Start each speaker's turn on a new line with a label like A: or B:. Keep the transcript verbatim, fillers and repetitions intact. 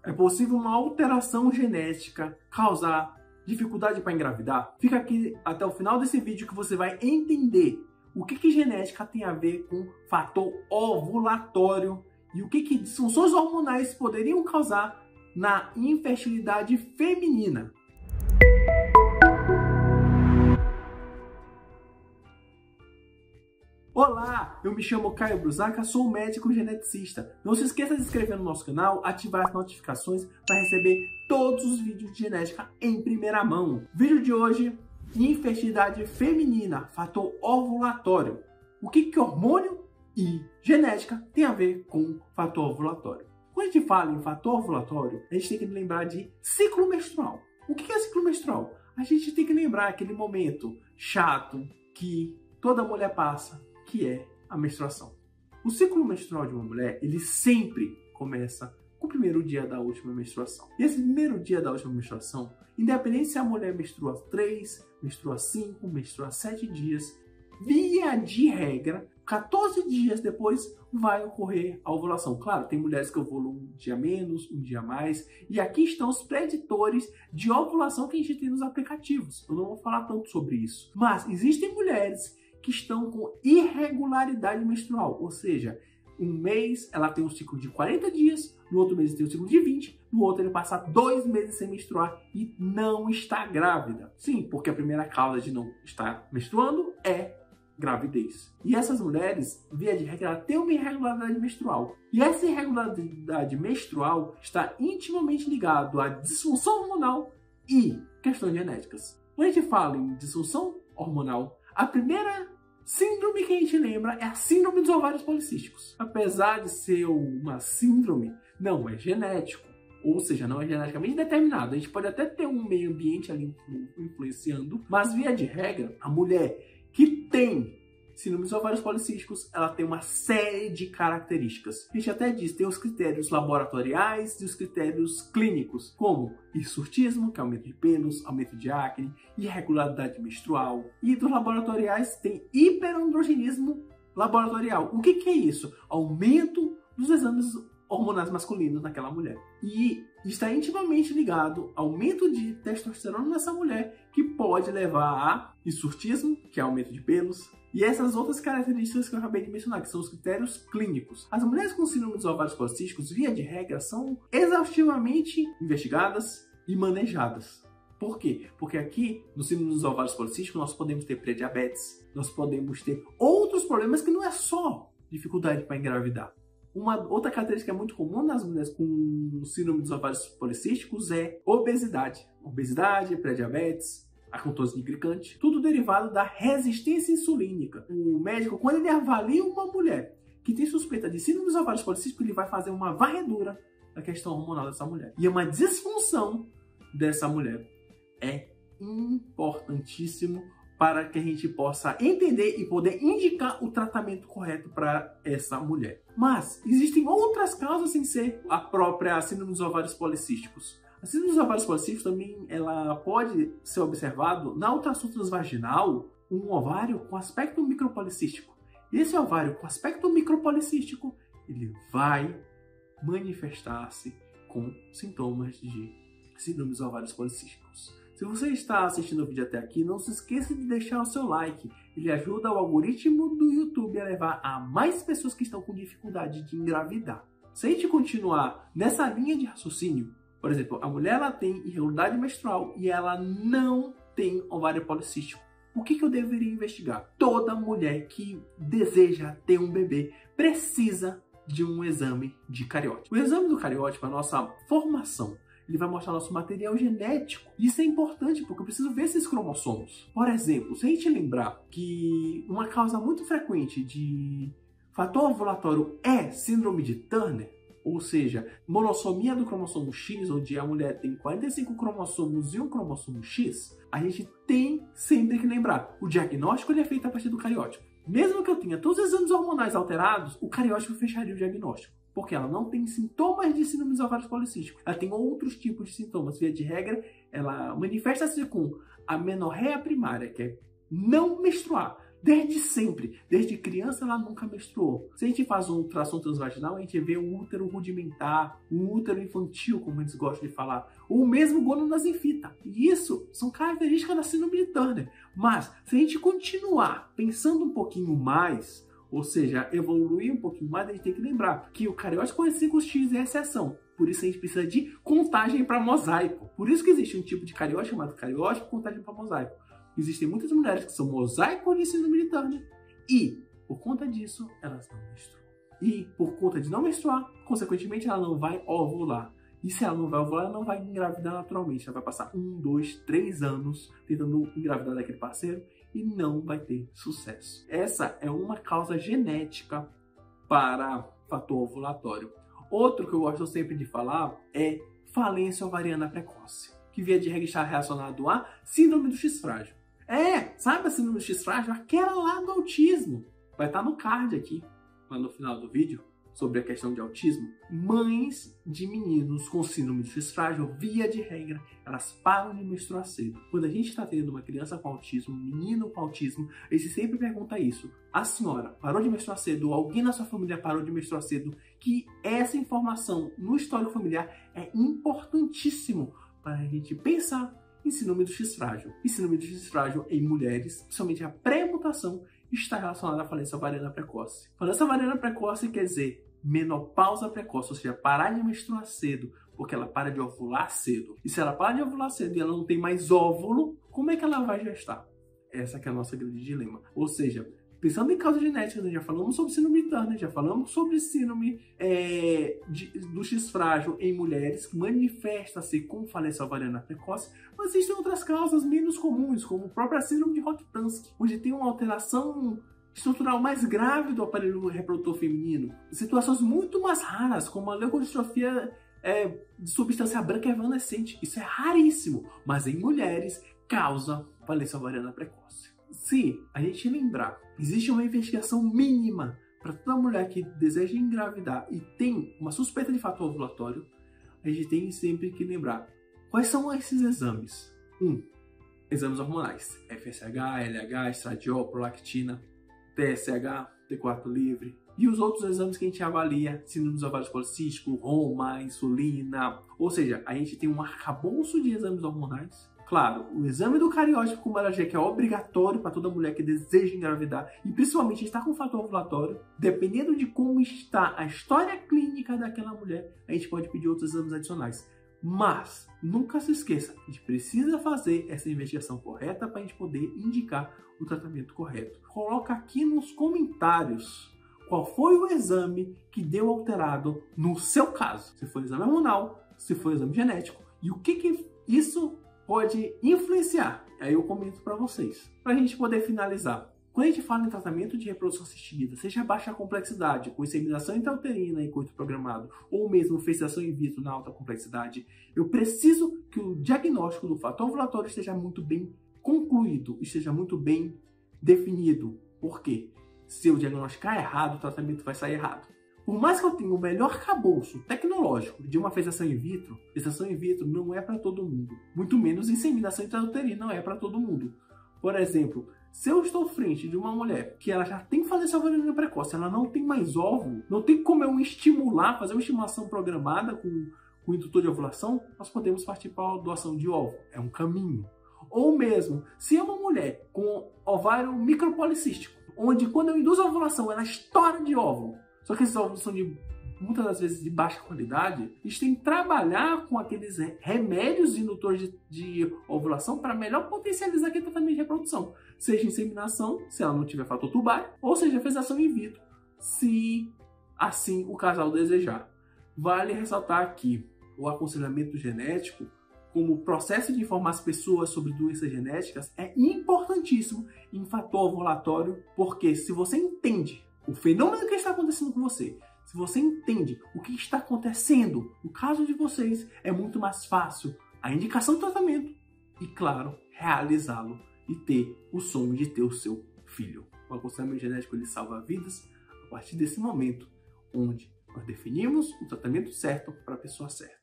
A: É possível uma alteração genética causar dificuldade para engravidar? Fica aqui até o final desse vídeo que você vai entender o que, que genética tem a ver com fator ovulatório e o que, que disfunções hormonais poderiam causar na infertilidade feminina. Olá, eu me chamo Caio Brusaca, sou médico geneticista. Não se esqueça de se inscrever no nosso canal, ativar as notificações para receber todos os vídeos de genética em primeira mão. Vídeo de hoje, infertilidade feminina, fator ovulatório. O que que hormônio e genética tem a ver com fator ovulatório? Quando a gente fala em fator ovulatório, a gente tem que lembrar de ciclo menstrual. O que é ciclo menstrual? A gente tem que lembrar aquele momento chato que toda mulher passa, que é a menstruação. O ciclo menstrual de uma mulher, ele sempre começa com o primeiro dia da última menstruação. E esse primeiro dia da última menstruação, independente se a mulher menstrua três, menstrua cinco, menstrua sete dias, via de regra, quatorze dias depois vai ocorrer a ovulação. Claro, tem mulheres que ovulam um dia menos, um dia mais, e aqui estão os preditores de ovulação que a gente tem nos aplicativos. Eu não vou falar tanto sobre isso. Mas existem mulheres que estão com irregularidade menstrual, ou seja, um mês ela tem um ciclo de quarenta dias, no outro mês tem um ciclo de vinte, no outro ele passa dois meses sem menstruar e não está grávida. Sim, porque a primeira causa de não estar menstruando é gravidez. E essas mulheres, via de regra, têm uma irregularidade menstrual. E essa irregularidade menstrual está intimamente ligada à disfunção hormonal e questões genéticas. Quando a gente fala em disfunção hormonal, a primeira síndrome que a gente lembra é a síndrome dos ovários policísticos. Apesar de ser uma síndrome, não é genético, ou seja, não é geneticamente determinado. A gente pode até ter um meio ambiente ali influenciando, mas via de regra, a mulher que tem síndrome dos ovários policísticos, ela tem uma série de características. A gente até diz, tem os critérios laboratoriais e os critérios clínicos, como hirsutismo, que é aumento de pelos, aumento de acne, irregularidade menstrual. E dos laboratoriais tem hiperandrogenismo laboratorial. O que que é isso? Aumento dos exames hormonais masculinos naquela mulher. E está intimamente ligado ao aumento de testosterona nessa mulher, que pode levar a hirsutismo, que é aumento de pelos, e essas outras características que eu acabei de mencionar, que são os critérios clínicos. As mulheres com síndrome dos ovários policísticos, via de regra, são exaustivamente investigadas e manejadas. Por quê? Porque aqui, no síndrome dos ovários policísticos, nós podemos ter pré-diabetes, nós podemos ter outros problemas que não é só dificuldade para engravidar. Uma outra característica muito comum nas mulheres com síndrome dos ovários policísticos é obesidade. Obesidade, pré-diabetes, acantose nigricante, tudo derivado da resistência insulínica. O médico, quando ele avalia uma mulher que tem suspeita de síndrome dos ovários policísticos, ele vai fazer uma varredura da questão hormonal dessa mulher. E uma disfunção dessa mulher é importantíssimo para que a gente possa entender e poder indicar o tratamento correto para essa mulher. Mas existem outras causas sem ser a própria síndrome dos ovários policísticos. A síndrome dos ovários policísticos também ela pode ser observado na ultrassom transvaginal, um ovário com aspecto micropolicístico. E esse ovário com aspecto micropolicístico, ele vai manifestar-se com sintomas de síndrome dos ovários policísticos. Se você está assistindo o vídeo até aqui, não se esqueça de deixar o seu like. Ele ajuda o algoritmo do YouTube a levar a mais pessoas que estão com dificuldade de engravidar. Se a gente continuar nessa linha de raciocínio, por exemplo, a mulher ela tem irregularidade menstrual e ela não tem ovário policístico. O que que eu deveria investigar? Toda mulher que deseja ter um bebê precisa de um exame de cariótipo. O exame do cariótipo é a nossa formação. Ele vai mostrar nosso material genético. Isso é importante porque eu preciso ver esses cromossomos. Por exemplo, se a gente lembrar que uma causa muito frequente de fator ovulatório é síndrome de Turner, ou seja, monossomia do cromossomo X, onde a mulher tem quarenta e cinco cromossomos e um cromossomo X, a gente tem sempre que lembrar, o diagnóstico ele é feito a partir do cariótipo. Mesmo que eu tenha todos os exames hormonais alterados, o cariótipo fecharia o diagnóstico, porque ela não tem sintomas de síndrome dos ovários policísticos, ela tem outros tipos de sintomas. Via de regra, ela manifesta-se com amenorreia primária, que é não menstruar. desde sempre. Desde criança ela nunca menstruou. Se a gente faz um ultrassom transvaginal, a gente vê um útero rudimentar, um útero infantil, como eles gostam de falar, ou mesmo gônadas em fita. E isso são características da síndrome de Turner. Mas se a gente continuar pensando um pouquinho mais, ou seja, evoluir um pouquinho mais, a gente tem que lembrar que o cariótipo quarenta e cinco X é exceção. Por isso a gente precisa de contagem para mosaico. Por isso que existe um tipo de cariótipo chamado cariótipo contagem para mosaico. Existem muitas mulheres que são mosaico de síndrome de Turner e, por conta disso, elas não menstruam. E, por conta de não menstruar, consequentemente, ela não vai ovular. E se ela não vai ovular, ela não vai engravidar naturalmente. Ela vai passar um, dois, três anos tentando engravidar daquele parceiro e não vai ter sucesso. Essa é uma causa genética para fator ovulatório. Outro que eu gosto sempre de falar é falência ovariana precoce, que via de regra está relacionado à síndrome do X frágil. É, sabe a síndrome do X frágil? Aquela lá do autismo. Vai estar no card aqui, lá no final do vídeo, sobre a questão de autismo. Mães de meninos com síndrome do X frágil, via de regra, elas param de menstruar cedo. Quando a gente está tendo uma criança com autismo, um menino com autismo, a gente sempre pergunta isso. A senhora parou de menstruar cedo, ou alguém na sua família parou de menstruar cedo, que essa informação no histórico familiar é importantíssimo para a gente pensar em síndrome do X frágil. E síndrome do X frágil em mulheres, principalmente a pré-mutação, está relacionada à falência ovariana precoce. Falência ovariana precoce quer dizer menopausa precoce, ou seja, parar de menstruar cedo, porque ela para de ovular cedo. E se ela para de ovular cedo e ela não tem mais óvulo, como é que ela vai gestar? Essa que é a nossa grande dilema. Ou seja, pensando em causas genéticas, nós já falamos sobre síndrome de Turner, já falamos sobre síndrome é, de, do X frágil em mulheres, que manifesta-se com falência ovariana precoce, mas existem outras causas menos comuns, como a própria síndrome de Rokitansky, onde tem uma alteração estrutural mais grave do aparelho reprodutor feminino. Situações muito mais raras, como a leucodistrofia é, de substância branca evanescente. Isso é raríssimo, mas em mulheres causa falência ovariana precoce. Se a gente lembrar, existe uma investigação mínima para toda mulher que deseja engravidar e tem uma suspeita de fator ovulatório, a gente tem sempre que lembrar quais são esses exames. um. Exames hormonais, F S H, L H, estradiol, prolactina, T S H, T quatro livre, e os outros exames que a gente avalia, síndrome dos ovários policísticos, Roma, insulina, ou seja, a gente tem um arcabouço de exames hormonais. Claro, o exame do cariótipo com Baragé, que é obrigatório para toda mulher que deseja engravidar e principalmente está com fator ovulatório, dependendo de como está a história clínica daquela mulher, a gente pode pedir outros exames adicionais. Mas, nunca se esqueça, a gente precisa fazer essa investigação correta para a gente poder indicar o tratamento correto. Coloca aqui nos comentários qual foi o exame que deu alterado no seu caso. Se foi exame hormonal, se foi exame genético e o que, que isso pode influenciar. Aí eu comento para vocês. Para a gente poder finalizar. Quando a gente fala em tratamento de reprodução assistida, seja baixa complexidade, com inseminação intrauterina e coito programado, ou mesmo fecundação in vitro na alta complexidade, eu preciso que o diagnóstico do fator ovulatório esteja muito bem concluído, esteja muito bem definido. Por quê? Se eu diagnosticar errado, o tratamento vai sair errado. Por mais que eu tenha o melhor arcabouço tecnológico de uma fecundação in vitro, fecundação in vitro não é para todo mundo. Muito menos inseminação intrauterina não é para todo mundo. Por exemplo, se eu estou frente de uma mulher que ela já tem falência ovariana precoce, ela não tem mais óvulo, não tem como eu estimular, fazer uma estimulação programada com, com o indutor de ovulação, nós podemos partir para a doação de óvulo. É um caminho. Ou mesmo, se é uma mulher com ovário micropolicístico, onde quando eu induzo a ovulação, ela estoura de óvulo, só que esses óvulos são de, muitas das vezes de baixa qualidade, a gente tem que trabalhar com aqueles remédios indutores de, de ovulação para melhor potencializar aquele tratamento de reprodução. Seja inseminação, se ela não tiver fator tubário, ou seja, fecundação in vitro, se assim o casal desejar. Vale ressaltar aqui o aconselhamento genético como processo de informar as pessoas sobre doenças genéticas é importantíssimo em fator ovulatório, porque se você entende o fenômeno que está acontecendo com você, se você entende o que está acontecendo no caso de vocês, é muito mais fácil a indicação do tratamento e, claro, realizá-lo e ter o sonho de ter o seu filho. O aconselhamento genético ele salva vidas a partir desse momento, onde nós definimos o tratamento certo para a pessoa certa.